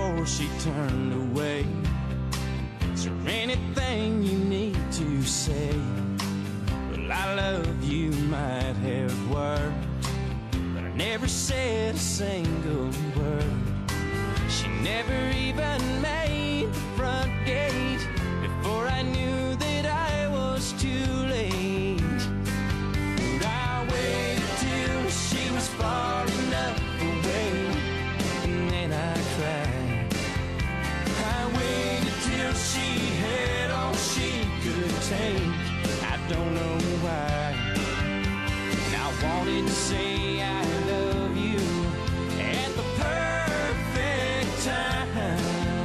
before she turned away. Is there anything you need to say? Well, I love you might have worked, but I never said a single word. She never even made the front gate before I knew that I was too late. But I waited till she was far enough away, and then I cried. I waited till she had all she could take. I don't know why. And I wanted to say I love you at the perfect time.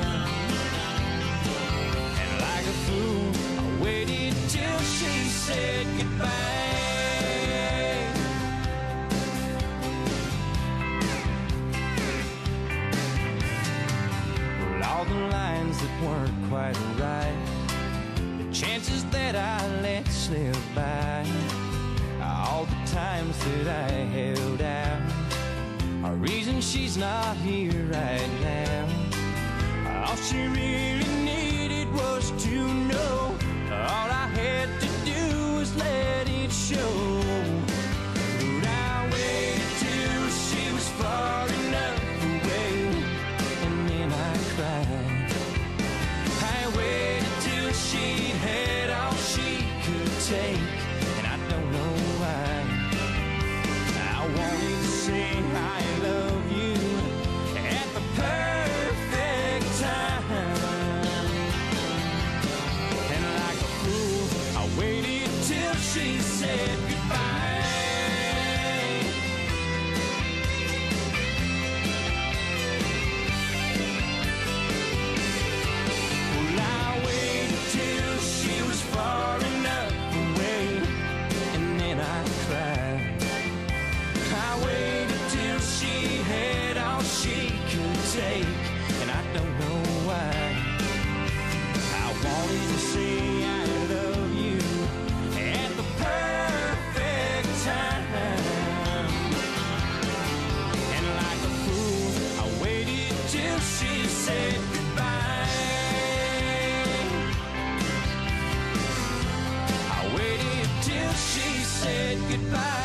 And like a fool, I waited till she said goodbye. Well, all the lines that weren't quite right, the chances that I let slip by, all the times that I held out, are reason she's not here right now. All she really needed was to know. All I had to do was let it show. But I waited till she was far enough away, and then I cried. I waited till she had all she could take, and I don't know why. I wanted to say I love you at the perfect time. And like a fool, I waited till she said goodbye. Well, I waited till she was far enough away, and then I cried. I waited till she had all she could take, and I don't know why. I wanted to say I love you at the perfect time. And like a fool, I waited till she said goodbye. I waited till she said goodbye.